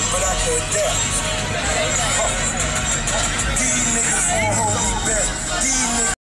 but I can adapt. These niggas won't hold me back. These niggas